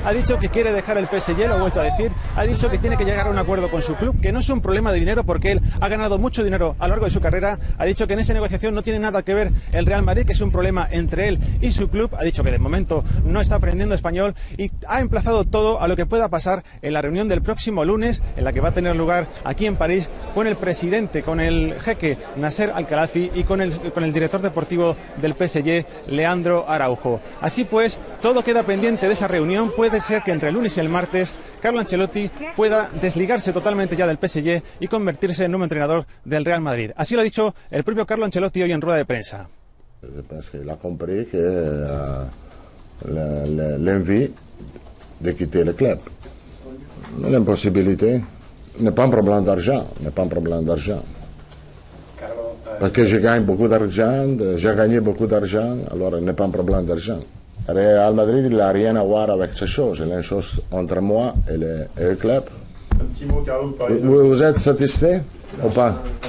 ha dicho que quiere dejar el PSG, lo ha vuelto a decir, ha dicho que tiene que llegar a un acuerdo con su club, que no es un problema de dinero porque él ha ganado mucho dinero a lo largo de su carrera, ha dicho que en esa negociación no tiene nada que ver el Real Madrid, que es un problema entre él y su club, ha dicho que de momento no está aprendiendo español y ha emplazado todo a lo que pueda pasar en la reunión del próximo lunes, en la que va a tener lugar aquí en París con el presidente, con el jeque Nasser Al-Khelaifi y con el director deportivo del PSG, Leandro Araujo. Así pues, todo queda pendiente de esa reunión. Puede ser que entre el lunes y el martes Carlo Ancelotti pueda desligarse totalmente ya del PSG y convertirse en nuevo entrenador del Real Madrid. Así lo ha dicho el propio Carlo Ancelotti hoy en rueda de prensa. Je pense qu'il a compris que l'envie de quitter le club. L'impossibilité n'est pas un problème d'argent, Parce que je gagne beaucoup d'argent, j'ai gagné beaucoup d'argent, alors il n'est pas un problème d'argent. Real Madrid, il n'a rien à voir avec ces choses. Il y a une chose entre moi et le club. Un petit mot, Carlo, Vous êtes satisfait ou pas?